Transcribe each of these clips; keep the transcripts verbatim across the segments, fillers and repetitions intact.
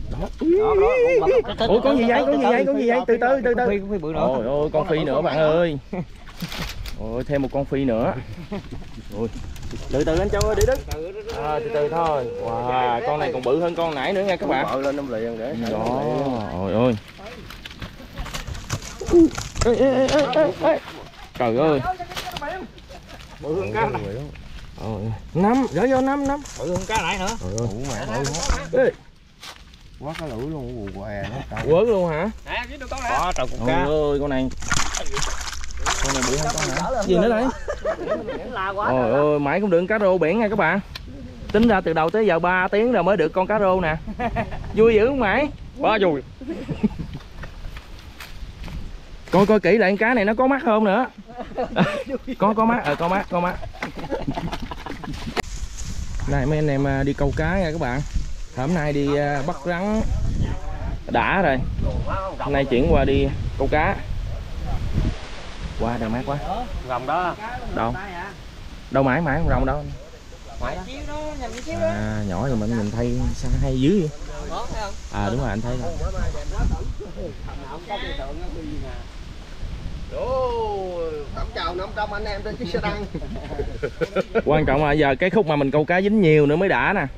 Ủa con gì vậy? Con gì vậy? Con gì vậy? Từ từ từ từ. Ôi ôi con phi nữa bạn ơi. Ôi thêm một con phi nữa. Ôi. Từ từ anh Châu ơi, để đứng. À, từ từ thôi. Wow, con này còn bự hơn con nãy nữa nha các bạn. Bự lên năm liền để. Đó. Ôi ôi. Ê, ê, ê, ê, ê. Trời ơi. Bự hơn cá này. Ôi, năm, gỡ vô năm năm. Bự hơn cá nãy nữa. Trời ơi. Ủa mẹ. Ê. Quá cá lưỡi luôn, ù què nó. Quớt luôn hả? Nè, với con này. Có, trời con cá. Ôi ơi, con này. Con này bự hơn con hả? Gì nữa đây? Ôi ơi, mãi cũng được cá rô biển nha các bạn. Tính ra từ đầu tới giờ ba tiếng rồi mới được con cá rô nè. Vui dữ không mãi? Quá vui. Coi coi kỹ lại con cá này nó có mắt không nữa. Có có mắt, ờ có mắt, có mắt. Này mấy anh em đi câu cá nha các bạn. Hôm nay đi bắt rắn đã rồi. Hôm nay chuyển qua đi câu cá. Qua wow, đào mát quá. Rồng đó. Đâu? Đâu mãi mãi không rồng đâu. Mãi đó. À, nhỏ rồi mình nhìn thấy sao hay dữ vậy? À đúng rồi anh thấy rồi. Cảm chào năm trăm anh em trên chiếc xe đăng. Quan trọng là giờ cái khúc mà mình câu cá dính nhiều nữa mới đã nè.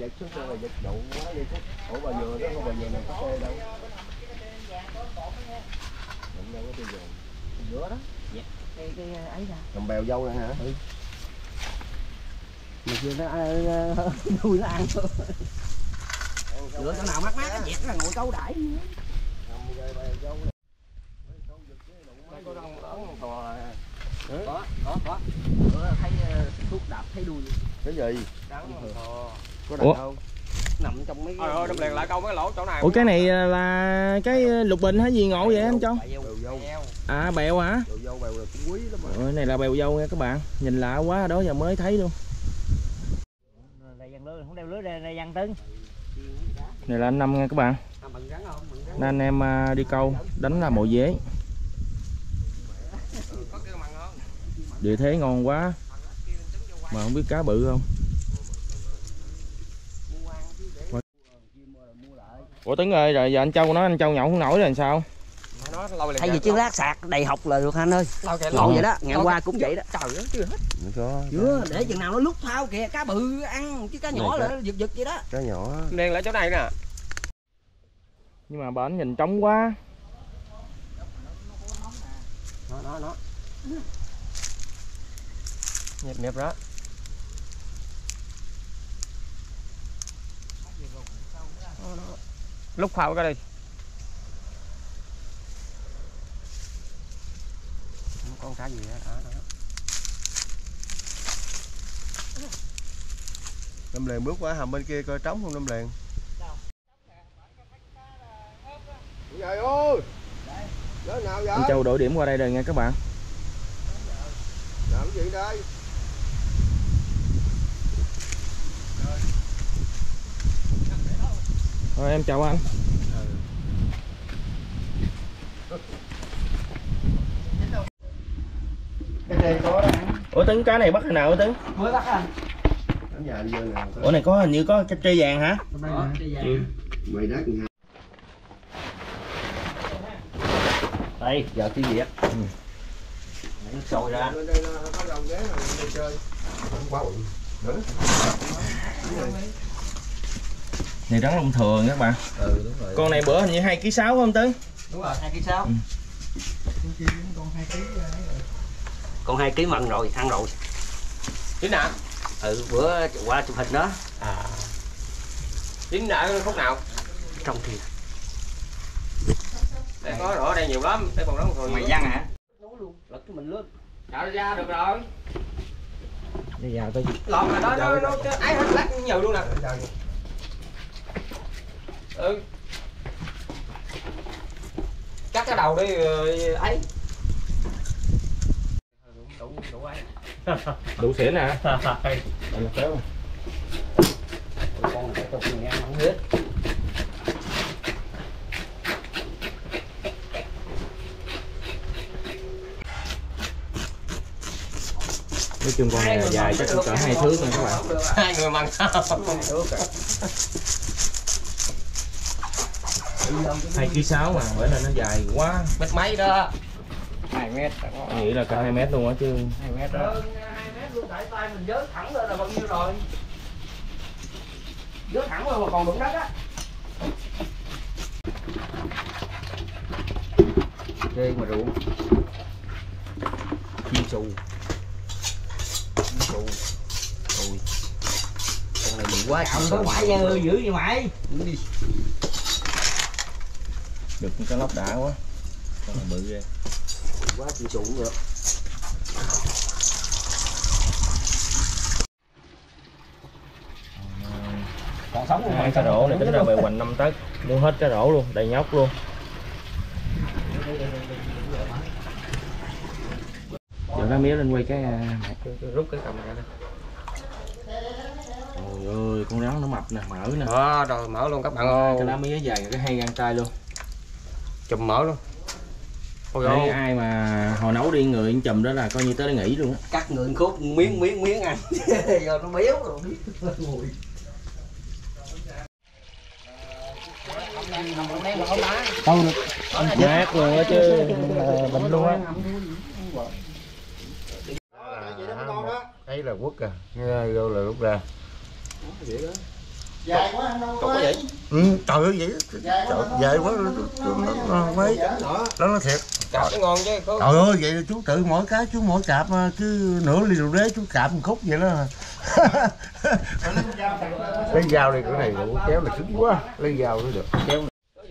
Cầm bèo dâu này hả? Ừ. Mà chưa nó nuôi nó ăn thôi. Lựa chỗ nào mát mát cái dẹt là ngồi câu đãi. Có, có, có. Bữa thấy thuốc đạp thấy đuôi. Cái gì? Có đằng không? Nằm trong mấy cái... Thôi, đâm liền lại câu mấy lỗ chỗ này. Ủa cái này là cái lục bình hay gì ngộ vậy anh Châu? À bèo hả? Bèo dâu, bèo là cũng quý lắm mà. Ủa, này là bèo dâu nha các bạn. Nhìn lạ quá, đó giờ mới thấy luôn. Đây dằn lưới, không đeo lưới đây, đây dằn tưng. Này là anh Năm nha các bạn. Nên anh em đi câu đánh là mồi dế. Địa thế ngon quá. Mà không biết cá bự không. Ủa Tuấn ơi, rồi giờ anh Châu nói anh Châu nhậu không nổi rồi làm sao? Thay vì chứ lát sạc đầy hộc là được anh ơi. Ngộ vậy đó, ngày qua cũng vậy đó. Trời ơi chưa hết. Có. Chưa, để chừng nào nó lúc thao kìa, cá bự ăn chứ cá nhỏ là giật giật vậy đó. Cá nhỏ. Đen lại chỗ này nè. Nhưng mà bển nhìn trống quá. Nó nó nó. Nhịp nhịp đó. Lúc phao cái đi. Không có con cá gì đó. Đó, đó. Năm liền bước qua hầm bên kia coi trống không Năm liền. Trời ơi. Nào vậy? Anh Châu đổi điểm qua đây rồi nha các bạn. Làm gì đây? Rồi em chào anh. Cái này có đó. Ủa Tấn cá này bắt hồi nào hả Tấn? Mới bắt anh. Ủa này có hình như có cái trê vàng hả? Có trê vàng. Ừ. Mày đất nha. Đây, giờ cái gì á? Ừ. Nó sôi ra. Bên đây nó có đầu ghế rồi đi chơi. Không quá bự. Nữa. Này rắn lông thường các bạn. Ừ đúng rồi. Con này bữa hình như hai ký sáu không Tấn? Đúng rồi, hai ký sáu. Ừ. Con hai ký Con hai ký mặn rồi, ăn rồi. Chín nè. Ừ, bữa qua chụp hình đó. À. Chín ở khúc nào? Trong kia. Đây có rõ đây nhiều lắm, đây còn đó còn mày văng hả? Lật cái mình lên. Đào ra được rồi. Bây giờ tôi Lọt là đó nó nó ấy hết lát nhiều luôn nè. Ừ. Cắt cái đầu đi ấy. Đủ đủ ấy. đủ xỉn nè. Đây là kéo. Con này tôi nghe không hết. Nói chung con này là dài chắc cũng cỡ hai thước nha các bạn. Hai người mặn sao? hai ký sáu mà bởi là nó dài quá. Mét mấy đó. hai mét. Tôi nghĩ là cả hai mét luôn á chứ. hai mét đó. hai mét luôn, tại tay mình vớt thẳng lên là bao nhiêu rồi. Vớt thẳng lên mà còn đụng đất á. Chơi mà ruộng. Chiên xù. Chiên xù. Ôi. Con này bự quá. Không có ngoại nha, dữ vậy mày. Đi. Được cái lóc đã quá. Con này bự ghê. Quá chiên xù nữa. Còn sống luôn. Hai cái rổ này tính ra bề hoành năm tấc, mua hết cái rổ luôn, đầy nhóc luôn. Giờ lá mía lên quay cái Rút cái cầm ra đây. Trời ơi, con rắn nó mập nè, mỡ nè. Đó, rồi mở luôn các bạn ơi. Cái lá mía dài cái hai gang tay luôn. Chùm mở luôn. Ôi Thấy ôi. ai mà hồi nấu đi người chùm đó là coi như tới nghỉ luôn á. Cắt người khúc miếng miếng miếng ăn. Giờ nó béo rồi biết. Ngồi. Đâu được. Mát luôn á chứ. Bệnh luôn á. Đây là quất à, nghe vô là rút ra. Dài quá anh đâu Cậu có vậy? Ừ, trời ơi vậy. Trời, dài quá nó mấy. Đó nó thiệt. Cạp nó ngon chứ. Có... Trời ơi vậy là chú tự mỗi cái chú mỗi cạp cứ nửa ly rượu đế chú cạp một khúc vậy đó. Lấy dao đi, cái này rượu kéo là cứng quá. Lấy dao nó được. Kéo.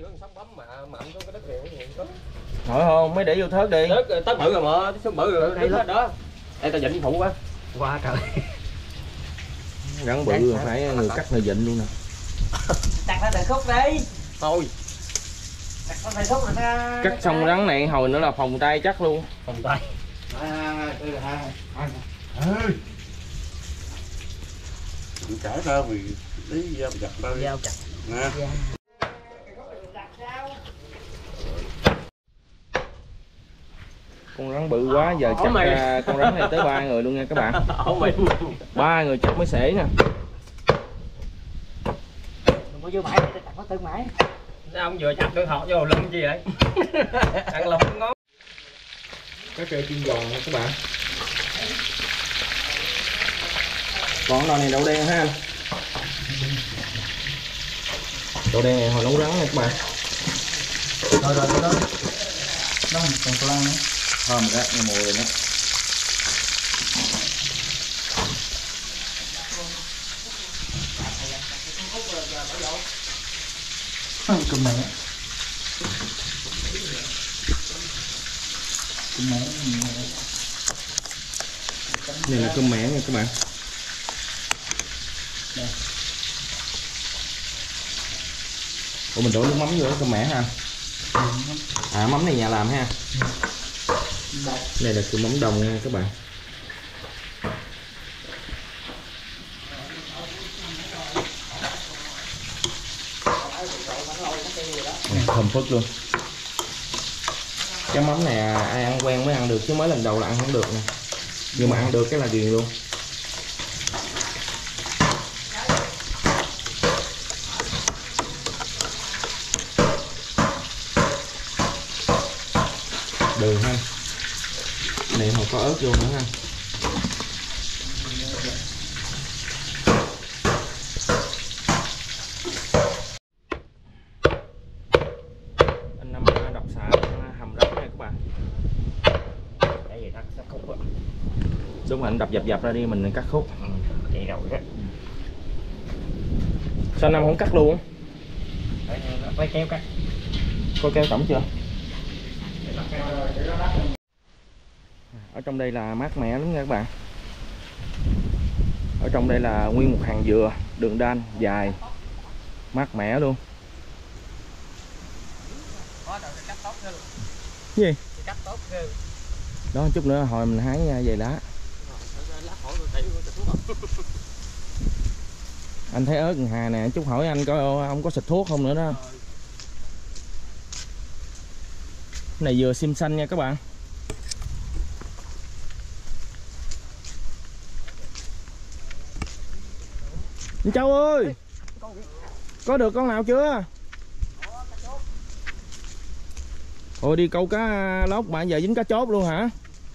Hỏi không, mới để vô thớt đi. Tớt, tớt bự rồi mà, tớt bự rồi, đây hết đó. Đây tao dịnh phụ quá. Qua trời. Rắn bự rồi phải người cắt người dịnh luôn nè. Đặt ra khúc đi. Thôi. Đặt ra khúc rồi ta. Cắt xong rắn này hồi nữa là phòng tay chắc luôn. Phòng tay. Chả ra vì lấy dao chặt ra đi. Dao chặt. Nè. Con rắn bự quá giờ chặt ra con rắn này tới ba người luôn nha các bạn. Ba người chắc mới xể nè. Đừng có vô mãi, chặt nó tự mãi. Sao ông vừa chặt được họ vô lưng gì vậy? Ăn lọc ngón. Cá trê chiên giòn nha các bạn. Còn lò này đậu đen ha anh. Đậu đen này hồi nấu rắn nha các bạn. Rồi rồi đó. Nó còn có lăng nữa. Thơm rồi đó, nghe mùi rồi đó. Cơm mẹ. Cơm mẹ. Này là cơm mẻ nha các bạn. Đây. Ủa mình đổ nước mắm vô cơm mẻ ha. À mắm này nhà làm ha. Đây là cơm mắm đồng nha các bạn. Thơm phức luôn. Cái mắm này ai ăn quen mới ăn được chứ mới lần đầu là ăn không được nè. Nhưng mà ăn được cái là ghiền luôn. Đường ha. Này mà có ớt vô nữa ha. Anh Năm đập xả hầm rắn nha các bạn. Đây vậy cắt khúc á. Đúng rồi, anh đập dập dập ra đi mình cắt khúc. Vậy rồi đó. Sao anh Năm không cắt luôn? Phải kéo cắt. Có kéo cổng chưa? Ở trong đây là mát mẻ lắm nha các bạn. Ở trong đây là nguyên một hàng dừa, đường đan dài, mát mẻ luôn. Cái gì? Đó một chút nữa hồi mình hái về lá. Anh thấy ớt Hà nè, chút hỏi anh coi ông có xịt thuốc không nữa đó. Cái này dừa sim xanh nha các bạn. Anh Châu ơi, có được con nào chưa? Ôi đi câu cá lóc mà giờ dính cá chốt luôn hả?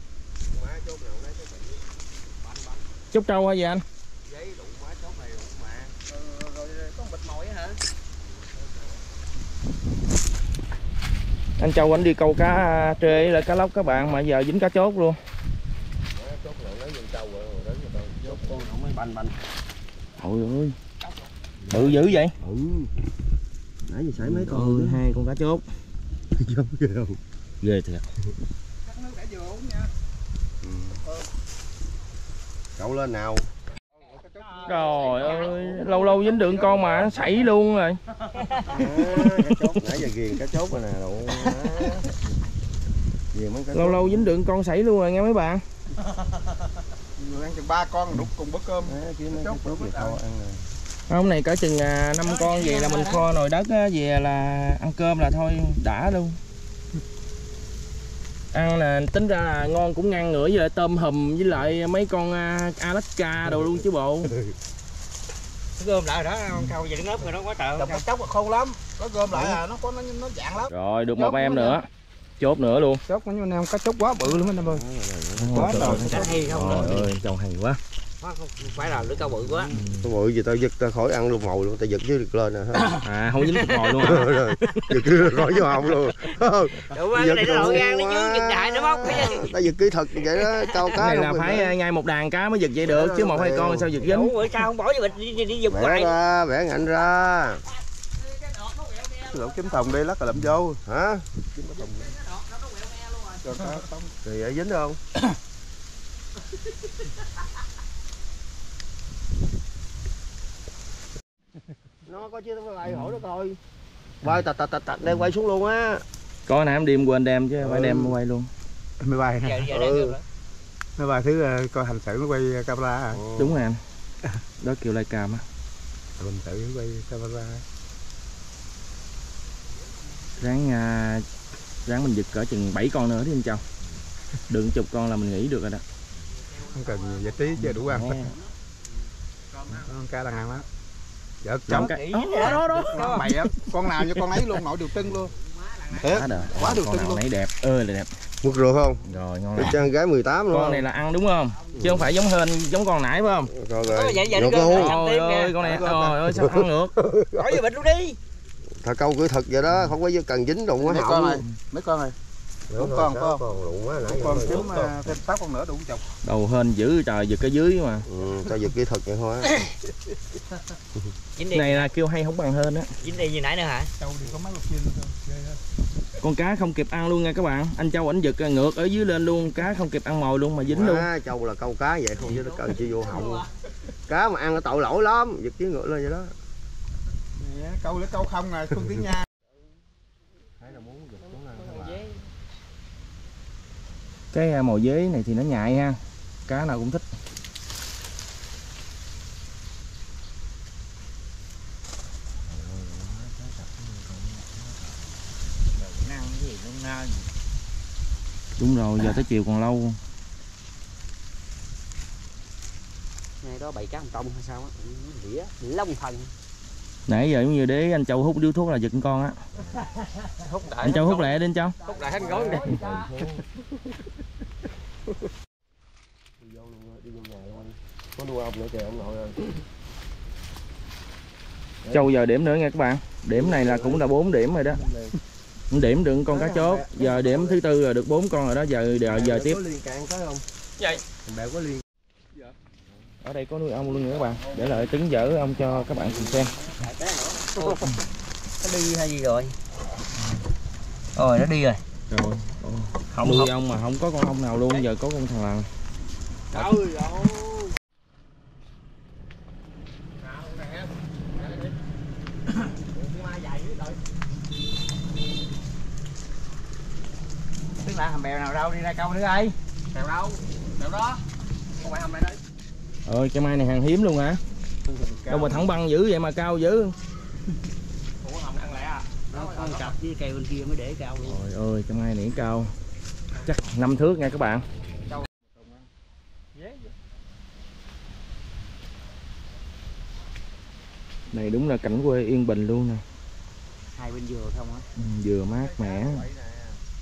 Chốt trâu hay gì anh? Anh Châu anh đi câu cá trê là cá lóc các bạn mà giờ dính cá chốt luôn. Trời ơi, bự dữ vậy? Ừ. Nãy giờ sải mấy con. Ừ, hai con cá chốt. Ghê không? Ghê thiệt. Cậu lên nào. Trời ơi, lâu lâu dính được con mà nó sảy luôn rồi. À, cá chốt nãy giờ ghiền cá chốt rồi nè đâu. Lâu lâu dính được con sảy luôn rồi nghe mấy bạn. Người ăn chừng ba con đục cùng bữa cơm. Hôm này cỡ chừng năm con về là mình kho nồi đất á, về là ăn cơm là thôi đã luôn. Ăn là tính ra là ngon cũng ngang ngửa với lại tôm hùm với lại mấy con Alaska đồ luôn chứ bộ. Gom lại đó, con câu về nó ngớp rồi nó quá trời. Cá chốt là khô lắm. Có gom lại à, nó có nó nó dạng lắm. Rồi được một em nữa. Chốt nữa luôn. Chốt nó anh em cá chốt quá bự luôn anh em ơi. Quá trời. Hay không? Trời ơi, trông hay quá. Không phải là lưỡi câu bự quá. Cái bự gì tao giật tao khỏi ăn luôn mồi luôn, tao giật chứ được lên nè. À không dính thịt mồi luôn hả? Rồi, giật chứ khỏi vô họng luôn. Đủ cái này nó lội ngang nó chứ giật đại nó móc. Tao giật kỹ thật vậy đó, câu cá. Cái này là phải ngay một đàn cá mới giật vậy được chứ một hai con sao giật dính. Ủa sao không bỏ vô bịch đi đi giùm Bẻ hoài. ra, bẻ ngạnh ra. Lỗ kiếm thòng đi lắc là làm vô. Hả? Rồi vậy dính không? Nó có chứ tao lại hỏi nó coi. Quay tạt tạt tạt tạt đem quay xuống luôn á. Có nãy em đi em quên đem chứ phải đem quay luôn. Máy bay Giờ nè. giờ đem Ừ. vô. Máy bay thứ uh, coi hành xử nó quay camera à. Đúng rồi anh. Đó kêu lai cam á. Hành xử quay camera. Ráng à, ráng mình giật cỡ chừng bảy con nữa đi anh Châu. Đừng chục con là mình nghỉ được rồi đó. Không cần nhiều giải trí chứ đủ ăn. Nè. Con cá đang ăn đó. Giật Làm chấm. cái đó đó đó. Nó mày á, con nào như con ấy luôn, nội đều trưng luôn. Quá đời. Quá được Con trưng nào luôn. nấy đẹp ơi là đẹp. Mực rồi không? Rồi ngon Được lắm. cho gái mười tám luôn. Con này là ăn đúng không? Chứ không phải giống hên giống con nãy phải không? Rồi Ơ, rồi. vậy vậy Ngược nó luôn. gom Trời ơi con này trời ơi sao ăn được. bỏ vô bịch luôn đi. Thà câu cửa thật vậy đó, không có cần dính đụng Mấy cái con này, họng. mấy con này. Đúng Bốn con, sáu phải không? con đụng quá nãy. Con giờ kiếm bốn con. uh, thêm sáu con nữa đủ chục. Đầu hên dữ trời giật cái dưới mà. Ừ, tao giật kỹ thuật vậy thôi á. Dính đi. Này là kêu hay không bằng hên á. Dính đi như nãy nữa hả? Châu thì có mấy con chim thôi. Ghê ha. Con cá không kịp ăn luôn nha các bạn. Anh Châu ảnh giật ngược ở dưới lên luôn, cá không kịp ăn mồi luôn mà dính luôn. À, Châu là câu cá vậy không chứ nó cần chi vô họng. Cá mà ăn nó tội lỗi lắm, giật chứ ngược lên vậy đó. Nè, câu lấy câu không à, Phương Tiếng Nha. Cái mồi dế này thì nó nhạy ha. Cá nào cũng thích. Đúng rồi, giờ tới chiều còn lâu. Ngày đó bày cá không tông hay sao á? Đĩa, long thần. Nãy giờ giống như đế anh Châu hút điếu thuốc là giật con á. Hút đại. Anh Châu hút lẹ đi anh Châu. Hút đại hết gối đi. Có đua ông nữa kìa ông nội ơi. Châu giờ điểm nữa nha các bạn. Điểm này là cũng là bốn điểm rồi đó. Điểm được con cá chốt. Giờ điểm thứ tư rồi được bốn con rồi đó. Giờ giờ, giờ tiếp. Có liên can tới không? Vậy. Bèo có liên. Ở đây có nuôi ong luôn nha các bạn. Để lại trứng dở ong cho các bạn cùng xem. Nó đi hay gì rồi? Rồi nó đi rồi. Rồi. Không nuôi ong mà không có con ong nào luôn. Giờ có con thằng nào. Trời ơi. Tức là hầm bèo nào đâu đi ra câu nữa đây. Bèo đâu? Bèo đó. Không phải hầm này đấy. Ơi cái mai này hàng hiếm luôn hả? Đâu mà thẳng băng dữ vậy mà cao dữ. Ủa hầm ăn lẹ à? Nó con cặp với cây bên kia mới để cao luôn. Trời ơi cái mai này cao. Chắc năm thước nha các bạn. Này đúng là cảnh quê yên bình luôn nè. Hai bên dừa không á? Ừ, dừa mát mẻ.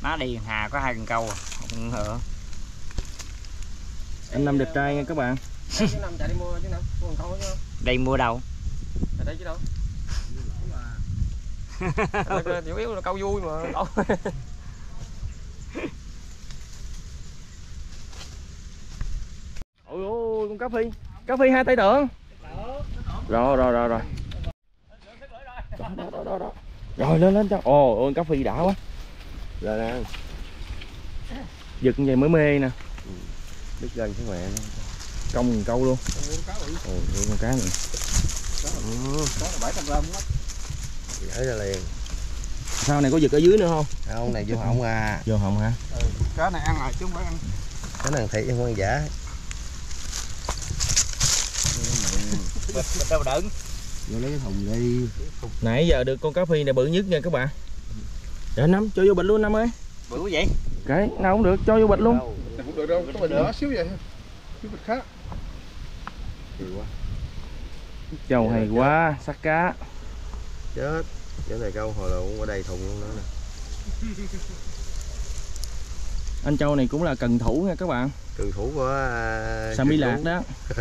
Nó đi hà có hai cần câu à. Ừ. Anh Năm đẹp trai nha các bạn. Đây mua đâu? Ở đây chứ đâu. Chủ yếu là câu vui mà. Ôi ôi con cá phi, cá phi hai tay tượng. Rồi rồi rồi rồi. Đó, đó, đó, đó, đó. Rồi lên lên cho. Ồ ôi cá phi đã quá. Rồi nè. Giật như vậy mới mê nè. Đứt gân cái mẹ nó. Công câu luôn. Ồ con cá này. Có bảy trăm gram mất. Gãy ra liền. Sau này có giật ở dưới nữa không? Không, này vô họng à. Vô họng hả? Ừ. Cá này ăn rồi chứ không phải ăn. Cái này thiệt không ăn giả. Đâu đựng. Vô lấy cái thùng đi. Nãy giờ được con cá phi này bự nhất nha các bạn. Để Năm cho vô bịch luôn Năm ơi. Bự quá vậy? Cái nào cũng được cho vô bịch luôn. Không được đâu, có bịch nhỏ xíu vậy. Xíu bịch khác. Quá. Chầu hay quá, sắc cá. Chết. Cái này câu hồi là cũng ở đây thùng luôn nữa nè. Anh Châu này cũng là cần thủ nha các bạn. Cần thủ của uh, Sa mi lạc đó.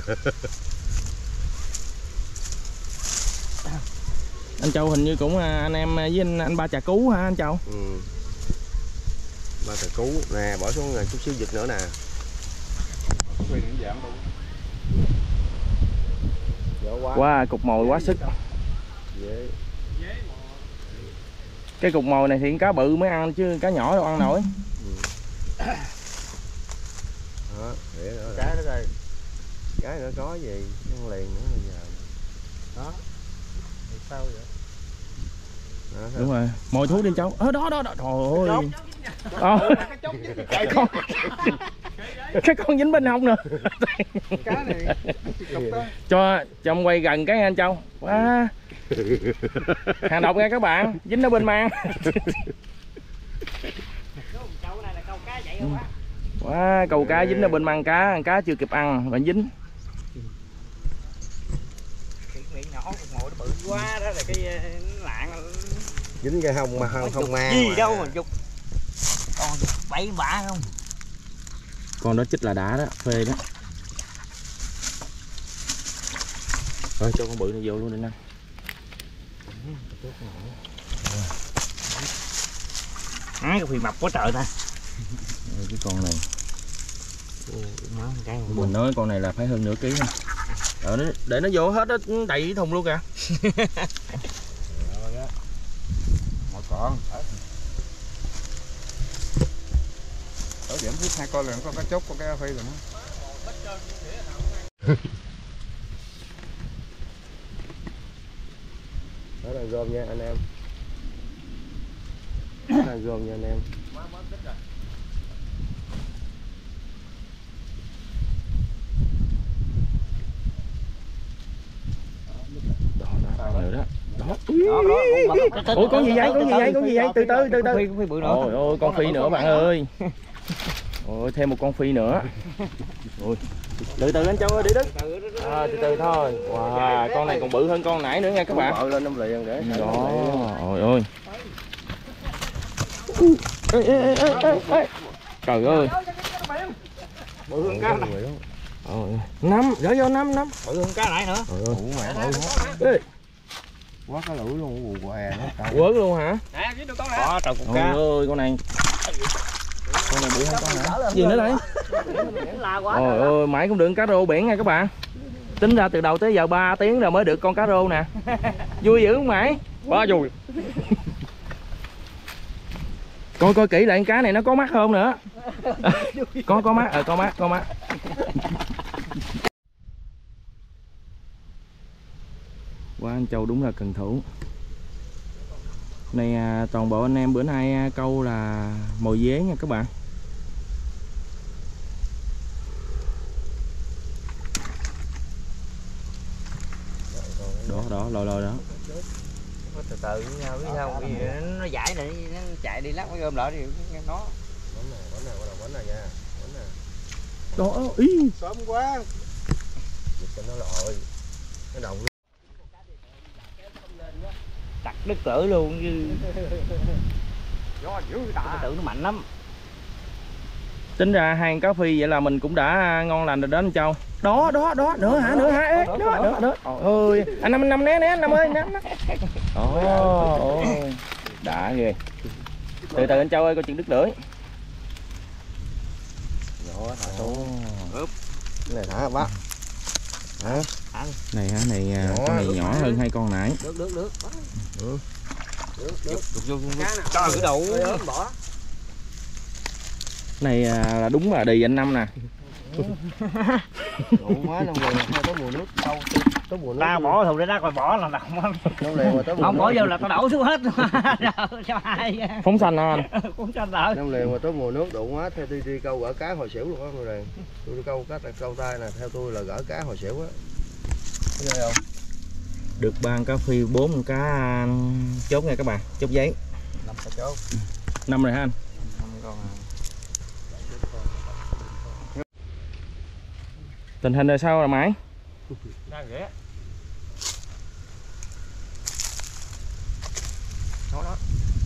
Anh Châu hình như cũng anh em với anh, anh Ba Trà Cú hả anh Châu? Ừ. Ba Trà Cú nè, bỏ xuống chút xíu vịt nữa nè. Quá wow, cục mồi quá sức. Dễ. Cái cục mồi này thì cá bự mới ăn chứ cá nhỏ đâu ăn nổi. Ừ. Đó, để nữa. Cá đó rồi. Cái nữa có gì, nó liền nữa bây giờ. Đó. Thì sao vậy? Đó, đúng rồi, mồi thú đi Châu. Ở đó đó đó. Trời ơi. Ờ. Con cái con dính bên hông nữa. Cá này cho chồng quay gần cái anh Châu. Quá. Hàng độc nha các bạn, dính ở bên mang. Quá, cầu cá dính ở bên mang cá, cá chưa kịp ăn vẫn dính. Miệng nhỏ con mồi nó bự quá đó là cái lạng. Dính cái hông mà không không mang. Gì mà. Đâu mà dục. Còn bậy bạ không? Con đó chích là đã đó, phê đó. Rồi cho con bự này vô luôn đi Năm. Á, cái phi mập quá trời ta. Rồi, cái con này. Cái Mình nói con này là phải hơn nửa ký nha. Rồi nó, để nó vô hết nó đầy thùng luôn kìa. một con. Ở điểm thứ hai coi là có cái chốt, có cái phi rồi nó. Đó là gom nha anh em. Đó là gom nha anh em. Đó, đó, nữa đó. Đó. Ủa con gì vậy? Con gì vậy? Con gì vậy? Từ từ từ từ. Ôi ôi con phi nữa bạn ơi. Ôi thêm một con phi nữa. Ôi. Từ từ anh Châu ơi, đi đứng. À, từ từ thôi. Wow, con này còn bự hơn con nãy nữa nha các bạn. Bự lên năm liền để. Đó. Ôi ôi. Ê, ê, ê, ê, ê. Trời ơi. Bự hơn cá này. Ôi. Năm, gỡ vô năm năm. Bự hơn cá nãy nữa. Ủa mẹ ơi. Ê. Quá cá lưỡi luôn, quù què nó. Quớt luôn hả? Nè, dưới con nè. Có trời con Ôi cá. ơi, con này. Con này bự hơn con hả? Gì nữa đây? Ôi ơi, mãi cũng được cá rô biển nha các bạn. Tính ra từ đầu tới giờ ba tiếng rồi mới được con cá rô nè. Vui dữ không mãi? Quá vui. Coi coi kỹ lại cá này nó có mắt không nữa. Có có mắt, ờ có mắt, có mắt. Quá anh Châu đúng là cần thủ. Này à, toàn bộ anh em bữa nay à, câu là mồi dế nha các bạn. Đó đó lòi lòi đó. Từ từ với nhau biết không? Vì nó giải này nó chạy đi lắc mới gom lại thì nó. Bánh này, bánh này, bánh này nha. Bánh này. Đó ý. Sớm quá. Giật cho nó lội. Nó động. Đặt đứt cỡ luôn chứ. gió dữ ta. Tự nó mạnh lắm. Tính ra hai cá phi vậy là mình cũng đã ngon lành rồi đó anh Châu. Đó đó đó nữa hả nữa hả ê, đó đó đó ơi anh Năm Năm né né anh Năm ơi né đó đã ghê. Từ từ anh Châu ơi coi chừng đứt lưỡi. Nhỏ thả xuống. Úp. Cái này thả bác. Hả? Này hả này nhỏ, con này nhỏ hơn hai con nãy. Được được được. Ừ. Được được. Cho cái đầu bỏ. Này là đúng là đì anh Năm nè. Đủ quá năm liền mà tới mùa nước đâu tới mùa nước. Tao bỏ thùng để đó coi bỏ là nào không. Năm liền mà tới mùa Không nước. bỏ vô là tao đổ xuống hết. Phóng xanh hả anh? Phóng xanh rồi. Năm liền mà tới mùa nước đủ quá theo tôi đi câu gỡ cá hồi xỉu luôn á năm liền. Tôi đi câu cá câu tay nè theo tôi là gỡ cá hồi xỉu á. Thấy không? Được ba cá phi bốn cá chốt nha các bạn, chốt giấy. Năm cá chốt. Năm rồi ha anh. Tình hình là sao rồi Mãi? Đang ghé. Đó đó.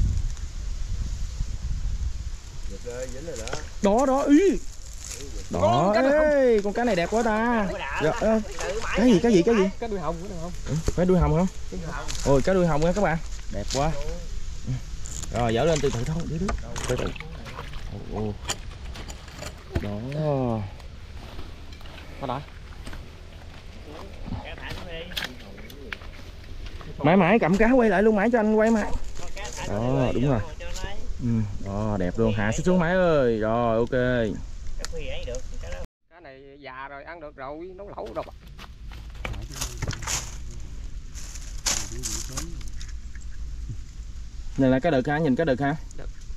Được rồi, dính rồi đó. Đó đó ý. Đó, ê, con cá này đẹp quá ta. Dạ, ê, cái gì cái gì cái gì? Cá đuôi hồng nữa không? Ừ, phải đuôi hồng không? Ôi cá đuôi hồng nha các bạn. Đẹp quá. Rồi dở lên từ từ thôi, đi đi. Từ từ. Ồ. Đó. Có đã. Mãi mãi cầm cá quay lại luôn Mãi cho anh quay Mãi. Đó đúng rồi. Ừ, đó đẹp luôn, hạ xuống Mãi ơi. Rồi ok. Cá này già rồi ăn được rồi, nấu lẩu đâu. Này là cá đực hả? Nhìn cá đực hả?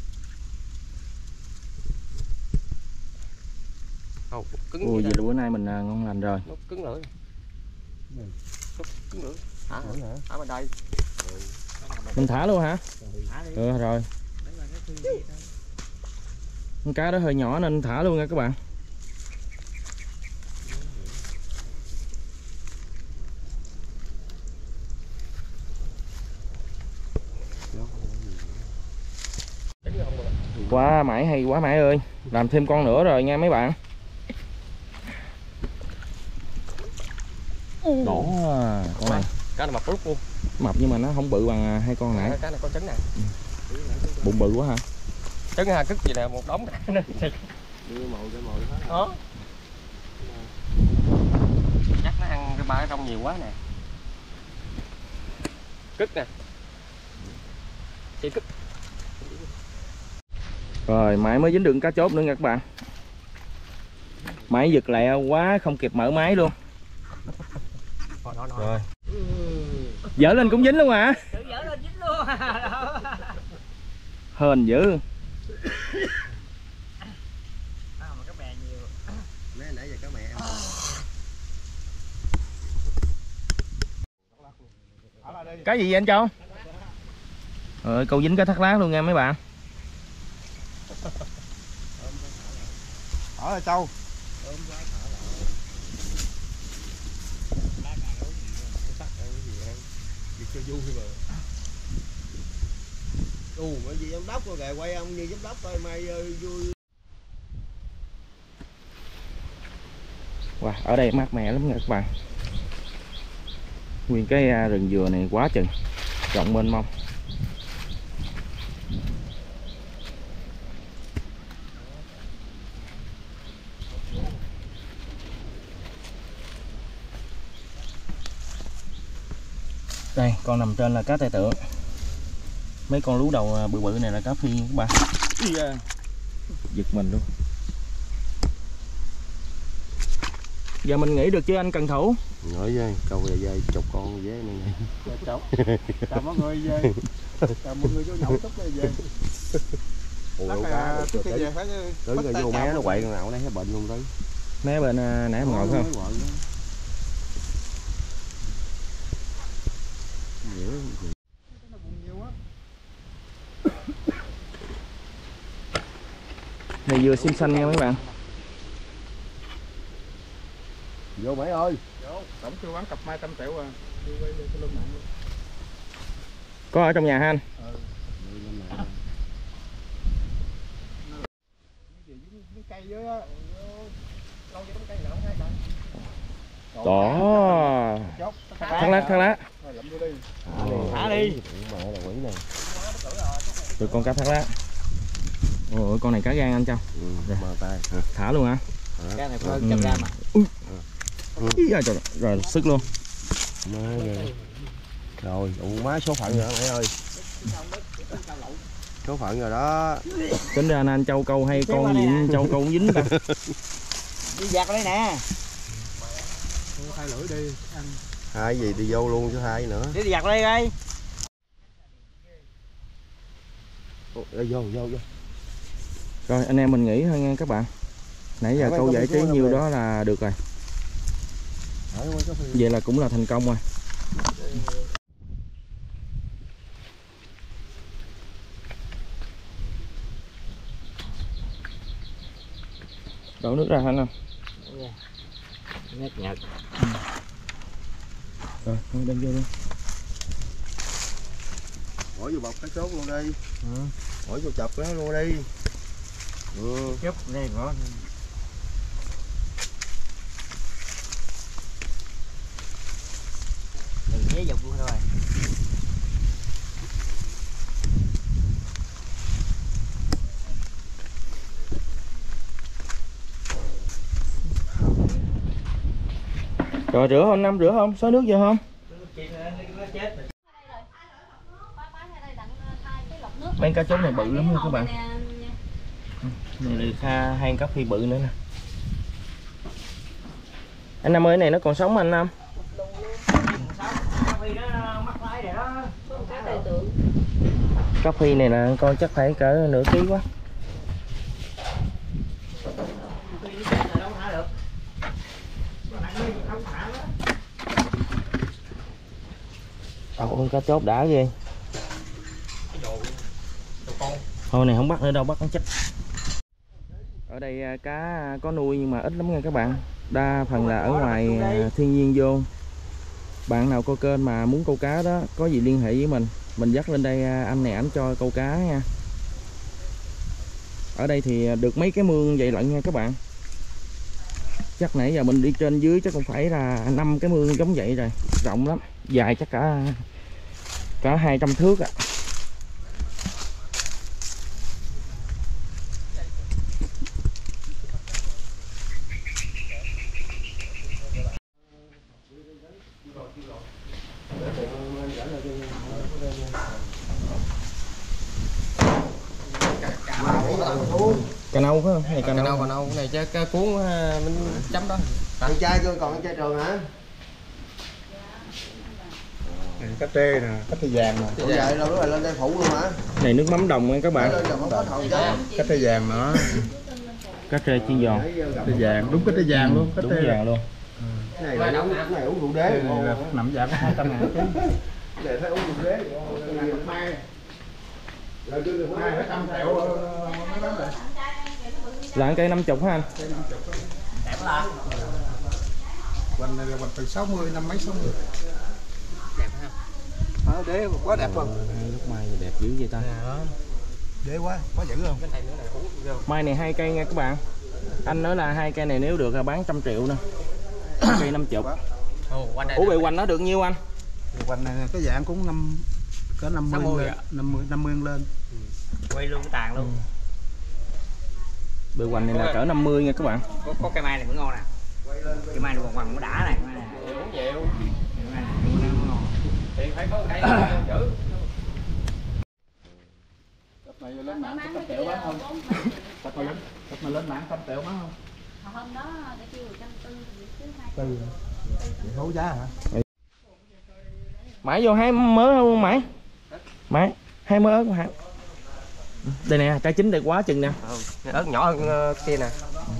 Ồ, cứng. Ui vậy là bữa nay mình ngon lành rồi. Nó cứng lưỡi. Nó cứng lưỡi. Hả? Ở bên đây. Mình thả luôn hả? Ừ rồi. Con cá đó hơi nhỏ nên thả luôn nha các bạn. Quá Mãi hay quá Mãi ơi. Làm thêm con nữa rồi nha mấy bạn. Đó con này. Cá này mập lúc luôn. Mập nhưng mà nó không bự bằng hai con nãy. Cá này có trứng nè. Bụng bự quá hả? Trứng hà cứt gì nè, một đống nè. Đó. Chắc nó ăn cái ba cái rong nhiều quá nè. Cứt nè. Chỉ cứt. Rồi Mãi mới dính được cá chốt nữa nha các bạn. Mãi giật lẹ quá không kịp mở máy luôn. Rồi. Dở lên cũng dính luôn hả? Dở lên dính luôn. Hên dữ. Nãy giờ cá mẹ. Cái gì vậy anh Châu? Rồi câu dính cá thác lát luôn nha mấy bạn. Ở là Châu. Cho vui mà. Ồ, mấy gì giám đốc rồi quay ông như giám đốc thôi mày vui. Wow, ở đây mát mẻ lắm nha các bạn. Nguyên cái rừng dừa này quá chừng rộng mênh mông. Đây con nằm trên là cá tai tượng. Mấy con lú đầu bự bự này là cá phi các bạn. Giật mình luôn. Giờ mình nghĩ được chứ anh Cần Thủ? Nói dây, câu về dây chục con dế này nè. Chào, chào mọi người về. Chào mọi người vô nhậu chút đây về. Ủa cá trước khi về phải tới rồi vô mé nó quậy con nào nãy thấy bệnh luôn tới. Mé bên nãy em ngồi không? Này dừa sim xanh nha mấy bạn. Vô Mãi ơi. Vô, tổng chưa bán cặp mai trăm triệu à. Có ở trong nhà ha anh? Ừ. Đó. Thắt lá, thắt lá. Thả đi. Được con cá thắt lá. Ôi con này cá gan anh Châu. Ừ, tay. Thả luôn hả? Cá này hơn trăm gram mà. Ý, rồi, rồi, rồi sức luôn. Rồi, ủ má số phận rồi đó mày ơi. Số phận rồi đó. Tính ra anh Châu câu hay con gì anh Châu câu cũng dính ta. Đi giặt đây nè. Thay lưỡi đi anh. Hai gì đi vô luôn chứ hai nữa. Đi giặt đây coi. Vô vô vô. Rồi anh em mình nghỉ thôi nha các bạn. Nãy giờ câu giải trí nhiêu đó là được rồi. Vậy là cũng là thành công rồi. Đổ nước ra anh không? Nhắc nhật. Rồi, thôi đem vô luôn. Bỏ vô bọc cái chốt luôn đi. Ừ. Bỏ vô chập nó luôn đi. Ừ. Chút đây bỏ. Đừng chế dục luôn thôi. Rồi rửa không Năm, rửa không? Xóa nước vô không? Mấy cá chốt này bự lắm nha các bạn. Này là kha hang cá phi bự nữa nè. Anh Năm ơi, cái này nó còn sống anh Năm? Cá phi này là coi chắc phải cỡ nửa ký quá. Ôi cá chốt đã ghê. Thôi này không bắt nữa đâu, bắt con chết. Ở đây cá có nuôi nhưng mà ít lắm nha các bạn. Đa phần là ở ngoài thiên nhiên vô. Bạn nào coi kênh mà muốn câu cá đó, có gì liên hệ với mình. Mình dắt lên đây anh này ảnh cho câu cá nha. Ở đây thì được mấy cái mương vậy lận nha các bạn. Chắc nãy giờ mình đi trên dưới chắc cũng phải là năm cái mương giống vậy rồi. Rộng lắm, dài chắc cả cả hai trăm thước ạ. À. Cà nâu phải không? Này cà nâu. Cà nâu, cái này chứ cá cuốn mình chấm đó. Ăn chay thôi, còn ăn chay trường hả? Này cá trê nè, cá trê vàng nè. Ủa vậy đâu đó lên đây phụ luôn hả? Này nước mắm đồng nha các bạn. Cá trê vàng nữa. Cá trê chiên giòn. Trê vàng, đúng cá trê vàng luôn. Đúng vàng luôn. Cái này uống cái này uống rượu đế. Nằm giá có hai trăm ngàn chứ. Cái này phải uống rượu đế. Là cây năm chục hả anh? Đẹp lắm. Quanh này là quanh từ sáu mươi, năm mấy sáu mươi. Đẹp không? À, đế quá đẹp không? Lúc mai đẹp dữ vậy ta. Đế quá, quá dữ không? Mai này hai cây nha các bạn. Anh nói là hai cây này nếu được là bán trăm triệu nè. Cây năm chục. Ủa bề quanh nó được nhiêu anh? Quanh này cái dạng cũng năm có năm mươi lên, năm mươi năm mươi lên. Quay luôn cái tàn luôn. Ừ. Bề quanh này là cỡ năm mươi nha các bạn. Có, có cây mai này cũng ngon nè. Cây mai này còn quằn nó đã này. Uống nhiều. Cây mai này cũng ngon. Thì phải có cây chữ. Cặp này lên mạng trăm triệu bán không? Cặp này lên, cặp này lên mạng trăm triệu bán không? Hôm đó để kêu trăm tư chứ hai tư. Vậy hố giá hả? Mãi vô hai mớ không mãi? Mãi hai mớ ớt hả? Đây nè, cá chín đây quá chừng nè. Ừ, ớt nhỏ hơn uh, kia nè.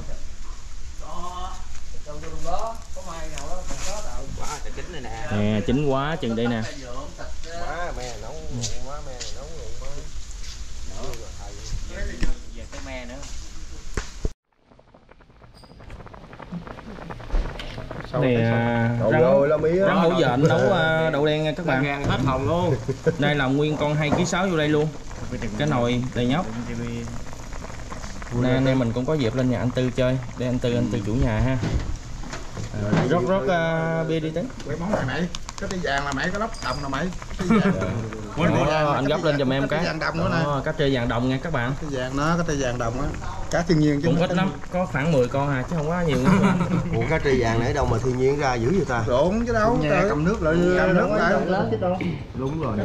Nè, chín quá chừng đây nè. Má mẹ nấu má mẹ nấu má. Về cái me nữa. Này Đậu rắn, rồi, lá mía. rắn hổ dện nấu uh, đậu đen nha các bạn. Hết hồn luôn. Đây là nguyên con hai ký sáu vô đây luôn. Cái nồi đầy nhóc. Nay anh em mình cũng có dịp lên nhà anh Tư chơi, để anh Tư anh Tư chủ nhà ha. À, rót rót uh, bia đi tí. Quay món này mày, cái tay vàng là mày, cái lóc đồng là mày. Đó, anh gấp lên giùm em cái. Cái vàng đồng nữa nè. Cá trê vàng đồng nha các bạn. Cái vàng nó, cái tay vàng đồng á. Cá thiên nhiên chứ cũng ít lắm, có khoảng mười con à chứ không quá nhiều. Ủa cá trê vàng này đâu mà thiên nhiên ra dữ vậy ta? Độn chứ đâu, cầm nước lại, cầm nước lại. Lớn chứ đâu. Đúng rồi.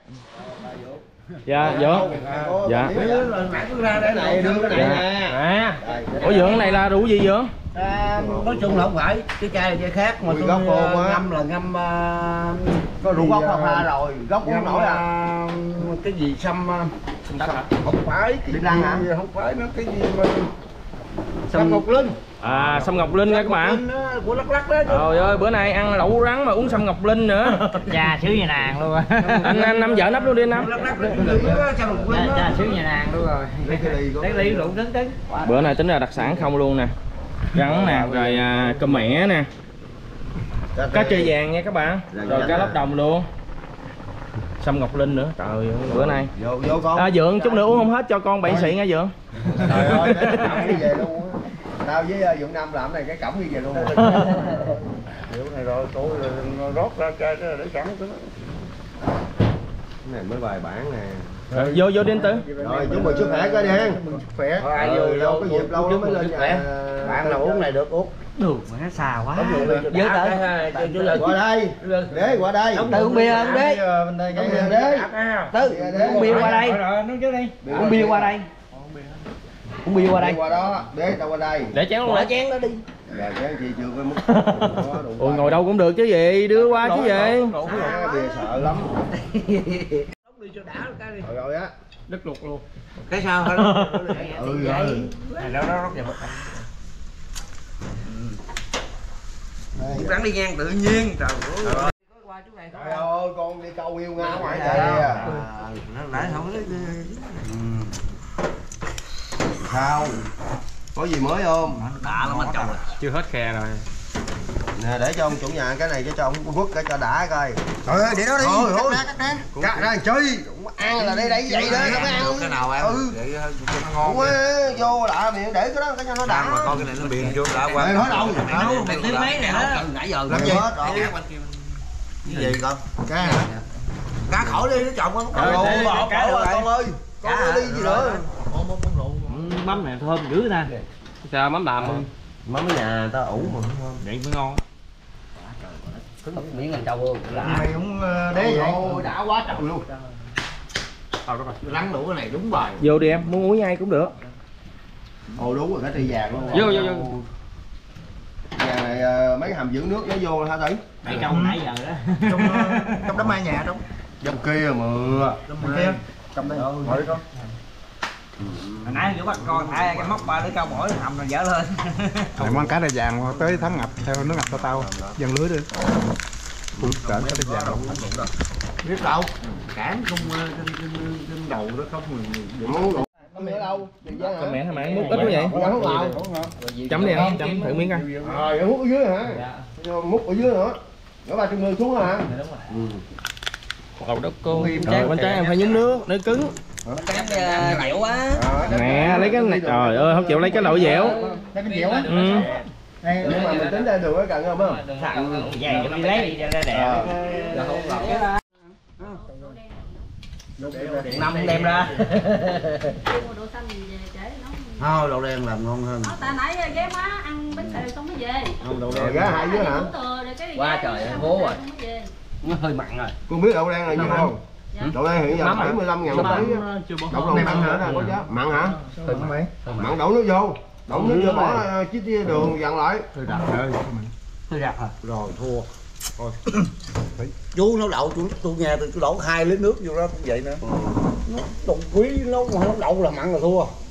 Dạ, Dượng. Dạ. Ra đây này, đưa cái này nè. À. Ủa Dượng, cái này là đủ gì Dượng? À, nói chung là không phải cái chai là chai khác mà tôi gốc khô quá. ngâm là ngâm uh, Có rượu gốc không ha rồi, gốc uống nổi à. Uh, cái gì xăm Xăm đất hả? không phải cái Đi lăng hả? gì, không phải nó cái gì mà xăm Ngọc Linh. À, sâm Ngọc Linh nha các bạn. Của Lắc Lắc đó. Trời ơi, bữa nay ăn lẩu rắn mà uống sâm Ngọc Linh nữa. Cha xứ nhà nàng luôn rồi. Anh anh Năm vợ nắp luôn đi Năm. Cha xứ nhà nàng luôn rồi. Lấy ly rượu trứng trứng. Bữa nay tính là đặc sản không luôn nè. Rắn nè, rồi à, cơm mẻ nè. Cá trê vàng nha các bạn. Rồi cá lóc đồng luôn. Sâm Ngọc Linh nữa. Trời ơi, bữa nay. Vô vô con. À, Dượng chút nữa uống không hết cho con bảy xị nha Dượng. Trời ơi, cái cổng đi về luôn á. Tao với uh, Dượng Nam làm này cái cổng đi về luôn. Rượu này rồi tôi rót ra chai để sẵn cái đó. Cái này mới bài bản nè. Rồi, vô vô đi anh Tư. Rồi chúng mình sức khỏe coi đi hen. Khỏe. Ai vô vô có dịp lâu lắm mới lên nhà. Bạn nào uống này được uống. Được mà nó xà quá. Dưới tới. Qua đây. Đế qua đây. Ông Tư uống bia không Đế? Cái bia đế. Tư uống bia qua đây. Nói trước đi. Uống bia qua đây. Uống bia qua đây. Qua đó, đế tao qua đây. Để chén luôn. Để chén đó đi. Rồi chén chị chưa có mức. Ôi ngồi đâu cũng được chứ gì, đưa qua chứ gì. Bia sợ lắm. Đi cho đã cái đi. Rồi rồi á. Đứt lục luôn. Cái sao hả? Ừ rồi. Này đó đó rót vào bật. Rắn đi ngang tự nhiên trời ơi. Trời ơi con đi câu yêu nga ngoài trời à. Nó lại không lấy. Sao? Có gì mới không? Đã lắm anh chồng. Chưa hết khe rồi. Nè để cho ông chủ nhà cái này cho ông quất cái cho đã coi. Trời ơi, để đó đi. Thôi thôi. Cắt ra, Cắt ra chơi. Ăn là đây đây vậy đó, không ăn. Cái nào ăn? Ừ. Vậy cho nó ngon. Ủa, vô lạ miệng để cái đó cái cho nó đã. Mà coi cái này nó biền vô đã qua. Nói đâu? Đâu, mày tiếng mấy nè đó. Nãy giờ Làm gì hết rồi. Cái gì con? Cá hả? Cá khỏi đi nó chồng con. Ôi, bỏ bỏ rồi con ơi. Con ơi đi gì nữa. Mắm này thơm dữ ta. Sao mắm đàm không? Mắm ở nhà ta ủ mà. Vậy mới ngon. Miếng ăn trâu lạ. Mày cũng đế vậy. Ôi đã quá trời luôn. Rắn đủ cái này đúng bài. Vô đi em, muốn uống ngay cũng được. Ồ đúng rồi, cái trì vàng luôn. Vô vô vô. Vàng này mấy hàm giữ nước nó vô hả thầy? Để trong nãy giờ đó. Trong trong đám mai nhà trong. Trong kia mà. Trong kia. Trong đây. Ngồi con. Hồi nãy kiểu bắt con thả cái móc ba đứa cao bổi hầm rồi dở lên. Này món cá đa vàng tới tháng ngập theo nước ngập tao tao dần lưới đi. Cỡ cá đa vàng. Biết đâu? Cản không trên đầu nó không Muốn không ở đâu? Cơm mẻ hả mày múc ít quá vậy? Hút nào? Chấm đi anh, chấm thử miếng coi. Rồi hút ở dưới hả? Múc ở dưới nữa. Nó ba trăm mươi xuống hả? Đầu đất cô. Rồi bên trái em phải nhúng nước, nó cứng. Cám dẻo quá. Nè, lấy cái này. Trời ơi, không chịu lấy cái lẩu dẻo. Cái dẻo á. Ừ. Nhưng mà mình tính ra đường ở cạnh không không? Thằng về đi lấy đi cho nó đẹp. Rồi không lọt. Năm đem ra. Mua đồ xanh về trễ nó. Thôi đậu đen làm ngon hơn. Nó ta nãy ghé má ăn bánh xèo xong mới về. Không đậu Rồi đen. gá hai dưới hả? Qua trời ơi, hố rồi. Nó hơi mặn rồi. Con biết đậu đen là nhiêu không? Đậu đen hiện giờ bảy mươi lăm ngàn một ký. Đậu đen mặn hả? Có giá. Mặn hả? Thịnh mấy? Mặn đổ nước vô. Đổ nước vô bỏ chiếc đường dặn lại. Thôi đặt ơi. Hơi rạc hả? Rồi thua. Chú nấu đậu tôi tôi nghe tôi đổ hai lít nước vô đó cũng vậy nữa. Nó đậu quý nó không đậu là mặn là thua.